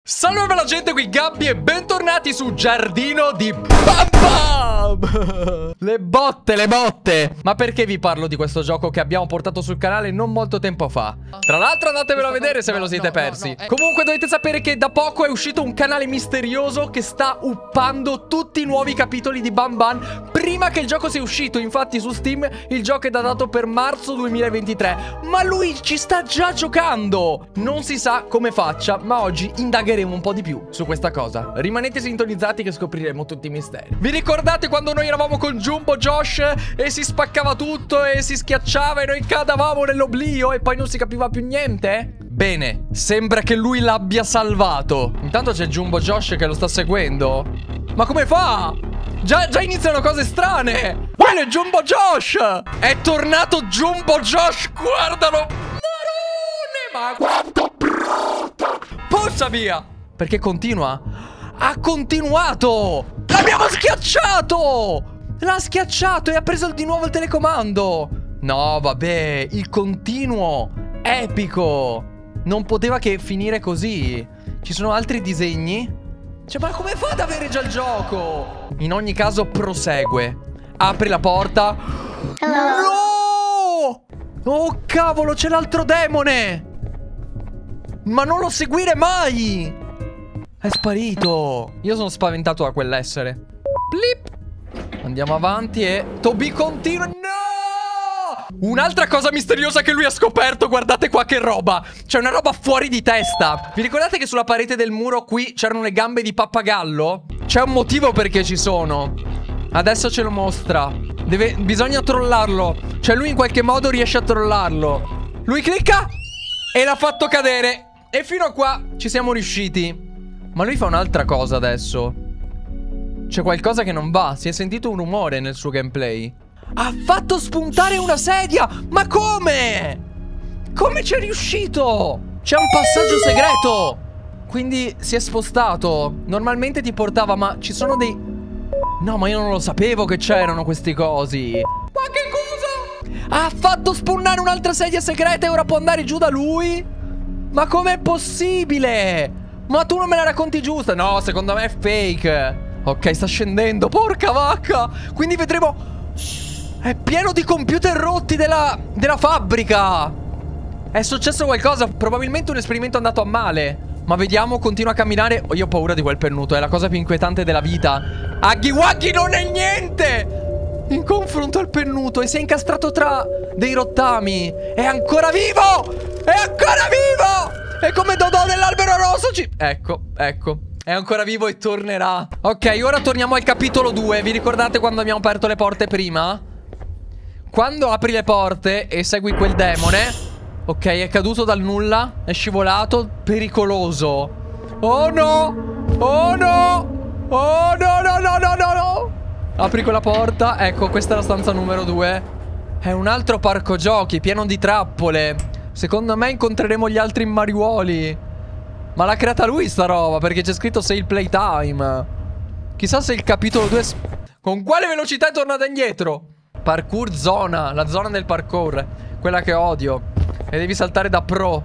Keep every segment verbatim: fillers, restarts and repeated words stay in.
Salve bella gente, qui Gabby e bentornati su Giardino di Bam Bam. Le botte, le botte. Ma perché vi parlo di questo gioco che abbiamo portato sul canale non molto tempo fa? Tra l'altro andatevelo a vedere se ve lo siete persi. Comunque dovete sapere che da poco è uscito un canale misterioso che sta uppando tutti i nuovi capitoli di Bam Bam prima che il gioco sia uscito. Infatti su Steam il gioco è datato per marzo duemilaventitré, ma lui ci sta già giocando. Non si sa come faccia, ma oggi indagheremo un po' di più su questa cosa. Rimanete sintonizzati che scopriremo tutti i misteri. Vi ricordate quando noi eravamo con Jumbo Josh e si spaccava tutto e si schiacciava e noi cadavamo nell'oblio e poi non si capiva più niente? Bene, sembra che lui l'abbia salvato. Intanto c'è Jumbo Josh che lo sta seguendo. Ma come fa? Già, già iniziano cose strane. Quello è Jumbo Josh. È tornato Jumbo Josh. Guardalo. Marone, ma quanto brutto. Porca via. Perché continua? Ha continuato. L'abbiamo schiacciato. L'ha schiacciato e ha preso di nuovo il telecomando. No, vabbè, il continuo epico. Non poteva che finire così. Ci sono altri disegni? Cioè, ma come fa ad avere già il gioco? In ogni caso prosegue. Apri la porta. No! Oh cavolo, c'è l'altro demone. Ma non lo seguire mai. È sparito. Io sono spaventato da quell'essere. Blip. Andiamo avanti e Toby continua. No! Un'altra cosa misteriosa che lui ha scoperto. Guardate qua che roba. C'è una roba fuori di testa. Vi ricordate che sulla parete del muro qui c'erano le gambe di pappagallo? C'è un motivo perché ci sono. Adesso ce lo mostra. Deve... Bisogna trollarlo. Cioè lui in qualche modo riesce a trollarlo. Lui clicca e l'ha fatto cadere. E fino a qua ci siamo riusciti. Ma lui fa un'altra cosa adesso. C'è qualcosa che non va. Si è sentito un rumore nel suo gameplay. Ha fatto spuntare una sedia. Ma come? Come c'è riuscito? C'è un passaggio segreto. Quindi si è spostato. Normalmente ti portava, ma ci sono dei... No, ma io non lo sapevo che c'erano questi cosi. Ma che cosa? Ha fatto spawnare un'altra sedia segreta e ora può andare giù da lui? Ma com'è possibile? Ma tu non me la racconti giusta? No, secondo me è fake. Ok, sta scendendo, porca vacca. Quindi vedremo... È pieno di computer rotti della, della fabbrica. È successo qualcosa. Probabilmente un esperimento è andato a male. Ma vediamo, continua a camminare. Oh, io ho paura di quel pennuto. È la cosa più inquietante della vita. Aghi Waghi non è niente in confronto al pennuto. E si è incastrato tra dei rottami. È ancora vivo. È ancora vivo. È come Dodò dell'albero rosso ci... Ecco, ecco. È ancora vivo e tornerà. Ok, ora torniamo al capitolo due. Vi ricordate quando abbiamo aperto le porte prima? Quando apri le porte e segui quel demone. Ok, è caduto dal nulla. È scivolato. Pericoloso. Oh no. Oh no. Oh no no no no no no. Apri quella porta. Ecco, questa è la stanza numero due. È un altro parco giochi pieno di trappole. Secondo me incontreremo gli altri mariuoli. Ma l'ha creata lui sta roba, perché c'è scritto Sale Playtime. Chissà se il capitolo due... Con quale velocità è tornata indietro? Parkour zona, la zona del parkour. Quella che odio. E devi saltare da pro.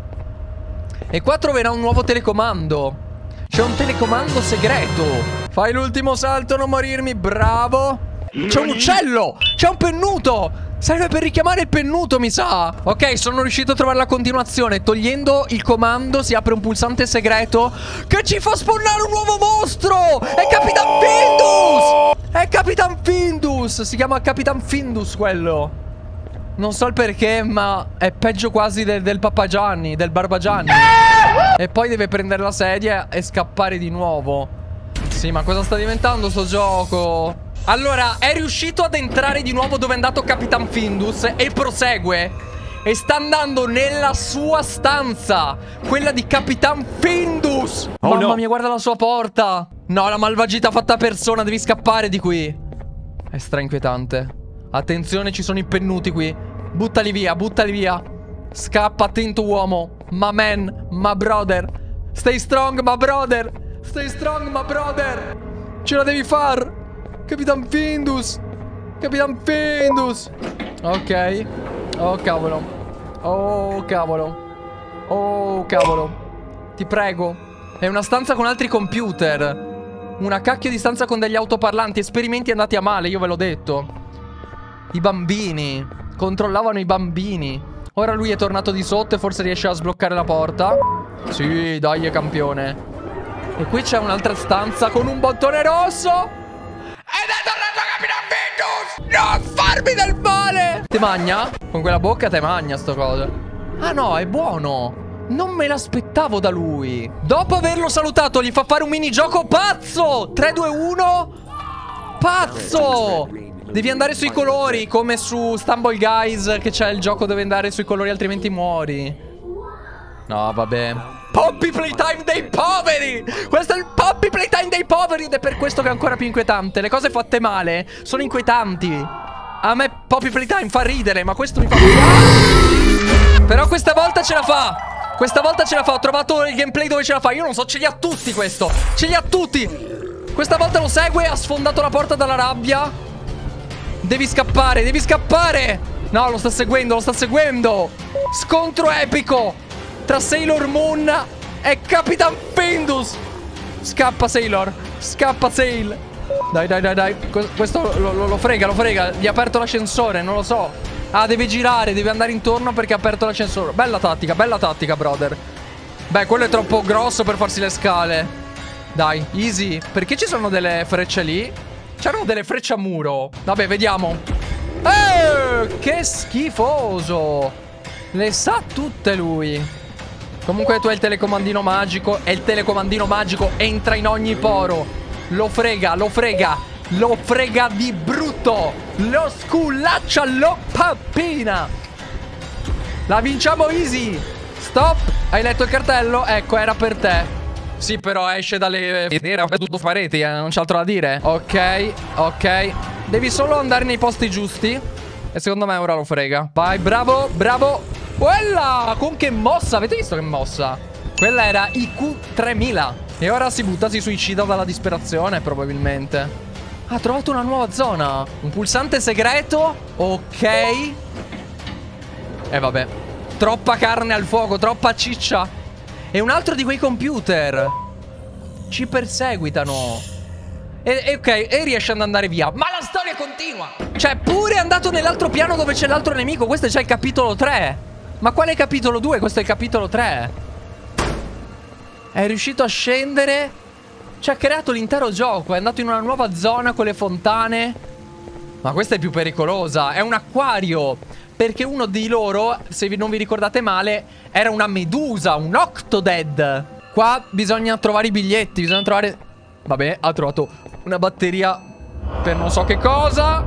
E qua troverà un nuovo telecomando. C'è un telecomando segreto. Fai l'ultimo salto, non morirmi, bravo. C'è un uccello. C'è un pennuto. Serve per richiamare il pennuto, mi sa. Ok, sono riuscito a trovare la continuazione. Togliendo il comando si apre un pulsante segreto che ci fa spawnare un nuovo mostro. È Capitan Findus. È Capitan Findus. Si chiama Capitan Findus quello. Non so il perché, ma è peggio quasi del, del Pappagianni, del Barbagianni. E poi deve prendere la sedia e scappare di nuovo. Sì, ma cosa sta diventando sto gioco? Allora, è riuscito ad entrare di nuovo dove è andato Capitan Findus e prosegue. E sta andando nella sua stanza, quella di Capitan Findus. Oh, mamma no. mia, guarda la sua porta. No, la malvagità fatta persona, devi scappare di qui. È stra inquietante. Attenzione, ci sono i pennuti qui. Buttali via, buttali via. Scappa, attento uomo. My man, my brother. Stay strong, my brother. Stay strong, my brother. Ce la devi far. Capitan Findus. Capitan Findus. Ok. Oh cavolo. Oh cavolo. Oh cavolo. Ti prego. È una stanza con altri computer. Una cacchio di stanza con degli autoparlanti. Esperimenti andati a male, io ve l'ho detto. I bambini. Controllavano i bambini. Ora lui è tornato di sotto e forse riesce a sbloccare la porta. Sì, dai, è campione. E qui c'è un'altra stanza con un bottone rosso. Ed è tornato Capitano Findus! Non farmi del male! Te magna? Con quella bocca te magna sto coso. Ah no, è buono. Non me l'aspettavo da lui. Dopo averlo salutato gli fa fare un minigioco pazzo. Tre, due, uno. Pazzo. Devi andare sui colori, come su Stumble Guys, che c'è il gioco dove andare sui colori altrimenti muori. No, vabbè. Poppy Playtime dei poveri. Questo è il Poppy Playtime dei poveri. Ed è per questo che è ancora più inquietante. Le cose fatte male sono inquietanti. A me Poppy Playtime fa ridere, ma questo mi fa... Però questa volta ce la fa. Questa volta ce la fa, ho trovato il gameplay dove ce la fa. Io non so, ce li ha tutti questo. Ce li ha tutti. Questa volta lo segue, ha sfondato la porta dalla rabbia. Devi scappare, devi scappare. No, lo sta seguendo, lo sta seguendo. Scontro epico tra Sailor Moon e Capitan Findus. Scappa Sailor, scappa Sail. Dai, dai, dai, dai. Questo lo, lo, lo frega, lo frega. Gli ha aperto l'ascensore, non lo so. Ah, deve girare, deve andare intorno perché ha aperto l'ascensore. Bella tattica, bella tattica, brother. Beh, quello è troppo grosso per farsi le scale. Dai, easy. Perché ci sono delle frecce lì? C'erano delle frecce a muro. Vabbè, vediamo. Eh, che schifoso. Le sa tutte lui. Comunque tu hai il telecomandino magico. E il telecomandino magico entra in ogni poro. Lo frega, lo frega. Lo frega di brutto. Lo sculaccia, lo pappina. La vinciamo easy. Stop. Hai letto il cartello? Ecco, era per te. Sì, però esce dalle... Era tutto pareti, eh, non c'è altro da dire. Ok, ok. Devi solo andare nei posti giusti. E secondo me ora lo frega. Vai, bravo, bravo. Quella, con che mossa. Avete visto che mossa? Quella era I Q tremila. E ora si butta, si suicida dalla disperazione, probabilmente. Ha trovato una nuova zona. Un pulsante segreto. Ok. E eh, vabbè. Troppa carne al fuoco, troppa ciccia. E un altro di quei computer. Ci perseguitano. E, e ok, e riesce ad andare via. Ma la storia continua. Cioè, pure è andato nell'altro piano dove c'è l'altro nemico. Questo è già il capitolo tre. Ma qual è il capitolo due? Questo è il capitolo tre. È riuscito a scendere. Ci ha creato l'intero gioco. È andato in una nuova zona con le fontane. Ma questa è più pericolosa. È un acquario. Perché uno di loro, se non vi ricordate male, era una medusa, un octodad. Qua bisogna trovare i biglietti. Bisogna trovare... Vabbè, ha trovato una batteria per non so che cosa.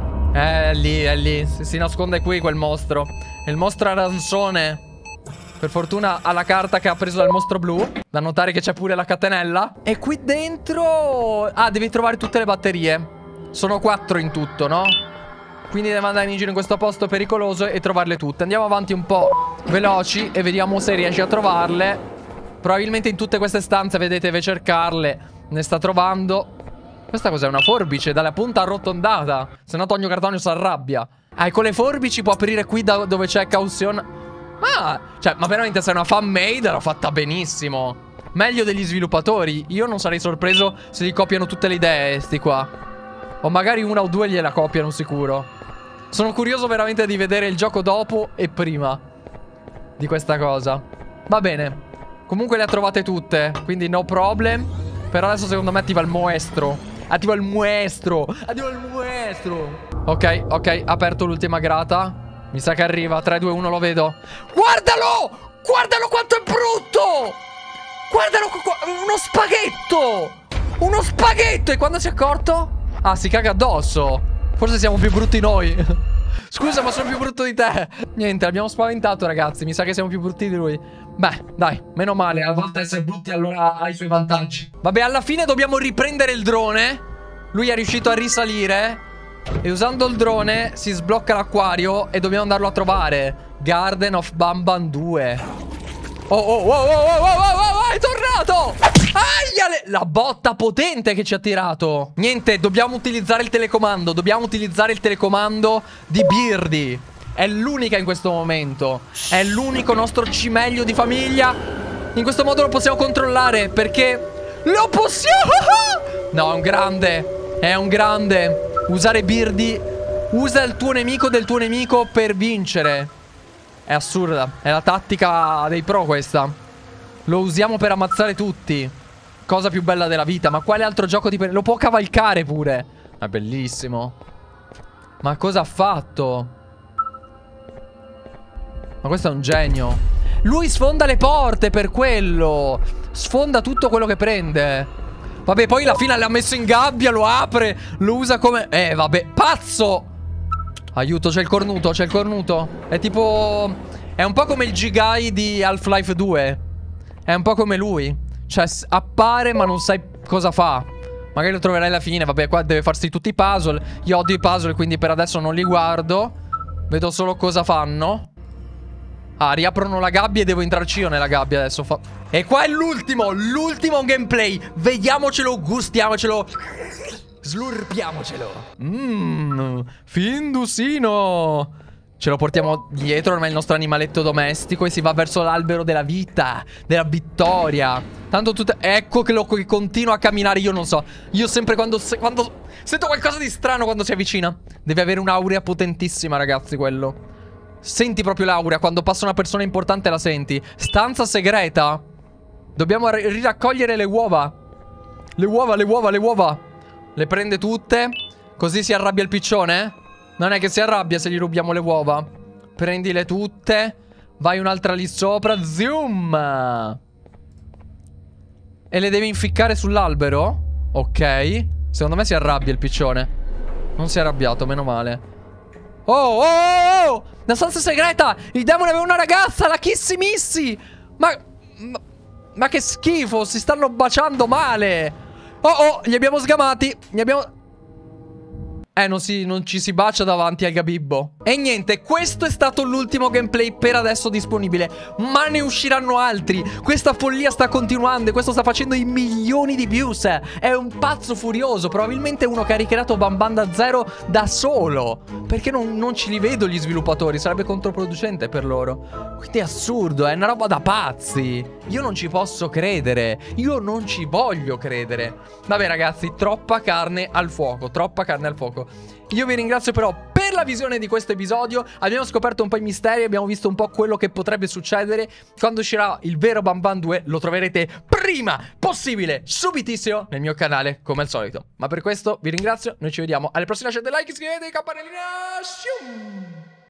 È lì, è lì. Si nasconde qui quel mostro. È il mostro arancione. Per fortuna ha la carta che ha preso dal mostro blu. Da notare che c'è pure la catenella. E qui dentro... Ah, devi trovare tutte le batterie. Sono quattro in tutto, no? Quindi devi andare in giro in questo posto pericoloso e trovarle tutte. Andiamo avanti un po' veloci e vediamo se riesci a trovarle. Probabilmente in tutte queste stanze, vedete, deve cercarle. Ne sta trovando. Questa cos'è? Una forbice dalla punta arrotondata. Se no Tonio Cartonio si arrabbia. Ah, e con le forbici può aprire qui da dove c'è cauzione. Ma, cioè, ma veramente se è una fan made l'ha fatta benissimo. Meglio degli sviluppatori. Io non sarei sorpreso se gli copiano tutte le idee sti qua. O magari una o due gliela copiano sicuro. Sono curioso veramente di vedere il gioco dopo e prima di questa cosa. Va bene. Comunque le ha trovate tutte, quindi no problem. Però adesso secondo me attiva il maestro. Attiva il maestro. Attiva il maestro. Ok, ok, ha aperto l'ultima grata. Mi sa che arriva. tre, due, uno, lo vedo. Guardalo! Guardalo quanto è brutto! Guardalo qua. Uno spaghetto! Uno spaghetto! E quando si è accorto? Ah, si caga addosso. Forse siamo più brutti noi. Scusa, ma sono più brutto di te. Niente, l'abbiamo spaventato, ragazzi. Mi sa che siamo più brutti di lui. Beh, dai, meno male. A volte essere brutti allora ha i suoi vantaggi. Vabbè, alla fine dobbiamo riprendere il drone. Lui è riuscito a risalire. E usando il drone si sblocca l'acquario e dobbiamo andarlo a trovare. Garden of Banban due. Oh, oh, oh, oh, oh, oh, oh, oh, è tornato! Aia, la botta potente che ci ha tirato. Niente, dobbiamo utilizzare il telecomando. Dobbiamo utilizzare il telecomando di Beardy. È l'unica in questo momento. È l'unico nostro cimelio di famiglia. In questo modo lo possiamo controllare, perché lo possiamo... No, è un grande. È un grande. Usare Birdie. Usa il tuo nemico del tuo nemico per vincere. È assurda. È la tattica dei pro questa. Lo usiamo per ammazzare tutti. Cosa più bella della vita. Ma quale altro gioco ti... Lo può cavalcare pure. È bellissimo. Ma cosa ha fatto? Ma questo è un genio. Lui sfonda le porte per quello. Sfonda tutto quello che prende. Vabbè, poi alla fine l'ha messo in gabbia, lo apre, lo usa come... Eh, vabbè, pazzo! Aiuto, c'è il cornuto, c'è il cornuto. È tipo... È un po' come il Gigai di Half-Life due. È un po' come lui. Cioè, appare ma non sai cosa fa. Magari lo troverai alla fine. Vabbè, qua deve farsi tutti i puzzle. Io odio i puzzle, quindi per adesso non li guardo. Vedo solo cosa fanno. Ah, riaprono la gabbia e devo entrarci io nella gabbia adesso. Fa... E qua è l'ultimo, l'ultimo gameplay. Vediamocelo, gustiamocelo. Slurpiamocelo. Mmm, Findusino. Ce lo portiamo dietro, ormai il nostro animaletto domestico. E si va verso l'albero della vita, della vittoria. Tanto tutto... Ecco che lo che continua a camminare, io non so. Io sempre quando, quando... Sento qualcosa di strano quando si avvicina. Deve avere un'aurea potentissima, ragazzi, quello. Senti proprio l'aurea, quando passa una persona importante la senti. Stanza segreta. Dobbiamo riraccogliere le uova. Le uova, le uova, le uova. Le prende tutte. Così si arrabbia il piccione? Non è che si arrabbia se gli rubiamo le uova. Prendile tutte. Vai un'altra lì sopra. Zoom. E le devi inficcare sull'albero? Ok. Secondo me si arrabbia il piccione. Non si è arrabbiato, meno male. Oh, oh, oh, oh! La stanza segreta! Il demone aveva una ragazza, la Kissy Missy! Ma, ma... Ma che schifo, si stanno baciando male! Oh, oh, li abbiamo sgamati! Li abbiamo... Eh, non, si, non ci si bacia davanti al gabibbo. E niente, questo è stato l'ultimo gameplay per adesso disponibile. Ma ne usciranno altri. Questa follia sta continuando e questo sta facendo i milioni di views. È un pazzo furioso. Probabilmente uno che ha ricreato Bam Bam da zero da solo. Perché non, non ci li vedo gli sviluppatori. Sarebbe controproducente per loro. Quindi è assurdo, è una roba da pazzi. Io non ci posso credere. Io non ci voglio credere. Vabbè ragazzi, troppa carne al fuoco. Troppa carne al fuoco. Io vi ringrazio però per la visione di questo episodio. Abbiamo scoperto un po' i misteri, abbiamo visto un po' quello che potrebbe succedere. Quando uscirà il vero Bam Bam due lo troverete prima possibile, subitissimo, nel mio canale, come al solito. Ma per questo vi ringrazio, noi ci vediamo alle prossime, lasciate like, iscrivetevi, campanellina. Shum!